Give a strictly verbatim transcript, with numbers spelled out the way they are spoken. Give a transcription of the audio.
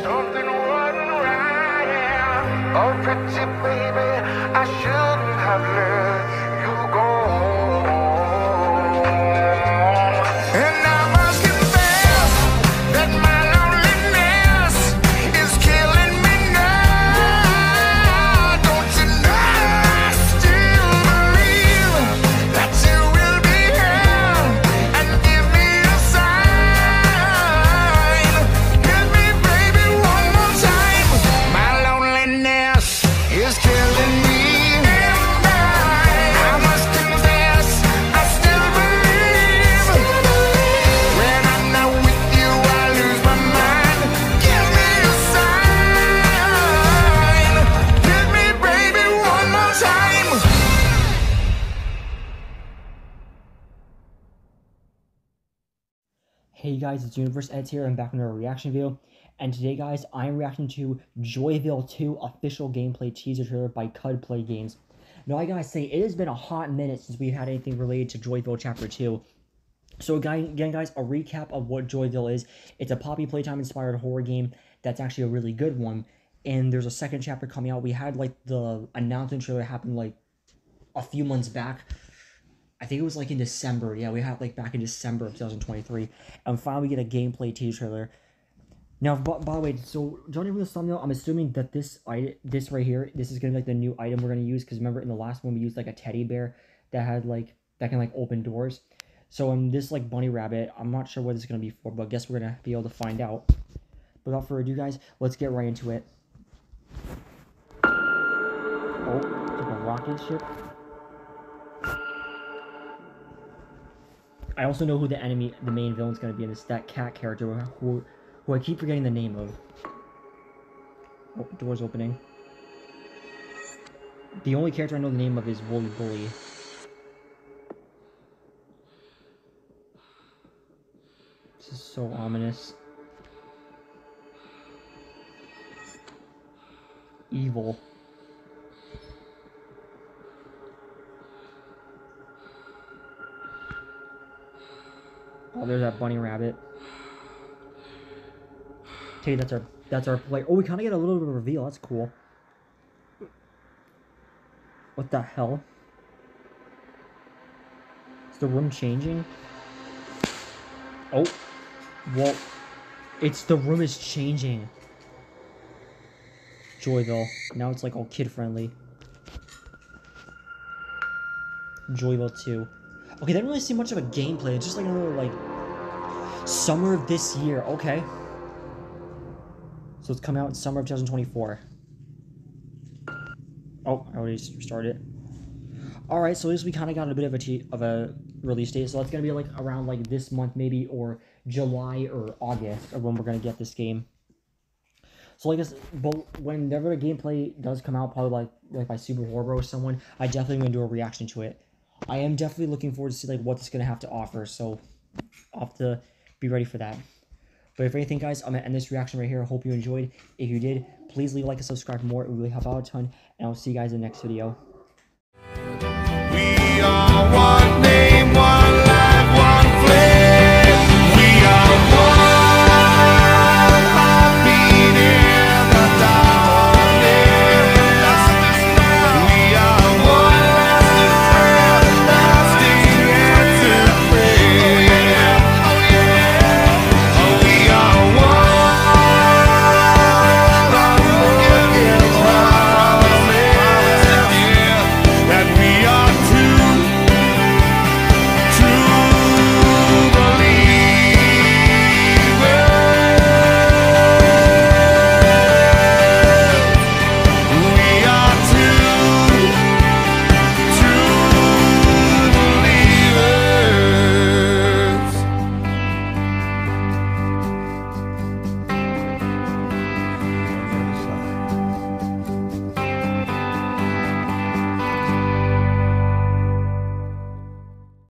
Something wasn't right here. Oh, pretty baby, I shouldn't have let you go. And I must confess that my loneliness is killing me now. Don't you know I still believe that you will be here and give me a sign. Hit me, baby, one more time. My loneliness is killing me. I must confess, I still believe. When I'm not with you, I lose my mind. Give me a sign. Hit me, baby, one more time. Hey guys, it's Universe Eds here. I'm back with another reaction video. And today, guys, I'm reacting to Joyville two official gameplay teaser trailer by Cud Play Games. Now, I gotta say, it has been a hot minute since we've had anything related to Joyville Chapter two. So, again, guys, a recap of what Joyville is. It's a Poppy Playtime-inspired horror game that's actually a really good one. And there's a second chapter coming out. We had, like, the announcement trailer happen, like, a few months back. I think it was like in December. Yeah, we had like back in December of twenty twenty-three. And finally we get a gameplay teaser trailer. Now, by, by the way, so judging from this thumbnail, I'm assuming that this item, this right here, this is gonna be like the new item we're gonna use. Because remember, in the last one we used like a teddy bear that had like that can like open doors. So in this like bunny rabbit, I'm not sure what it's gonna be for, but I guess we're gonna be able to find out. But without further ado, guys, let's get right into it. Oh, it's like a rocket ship. I also know who the enemy, the main villain's gonna be in this, that cat character who, who I keep forgetting the name of. Oh, door's opening. The only character I know the name of is Wooly Bully. This is so ominous. Evil. Oh, there's that bunny rabbit. Okay, that's our that's our player. Oh, we kind of get a little bit of a reveal. That's cool. What the hell? Is the room changing? Oh, whoa! It's the room is changing. Joyville. Now it's like all kid friendly. Joyville two. Okay, they didn't really see much of a gameplay. It's just like another, like, summer of this year. Okay. So it's coming out in summer of twenty twenty-four. Oh, I already started it. Alright, so at least we kind of got a bit of a, t of a release date. So that's going to be, like, around, like, this month maybe, or July or August of when we're going to get this game. So, like, this, but whenever the gameplay does come out, probably, like, like by Super Horror or someone, I definitely going to do a reaction to it. I am definitely looking forward to see like what it's gonna have to offer, so I'll have to be ready for that. But if anything, guys, I'm gonna end this reaction right here. I hope you enjoyed. If you did, please leave a like and subscribe for more. It would really help out a ton. And I'll see you guys in the next video. We are one nation.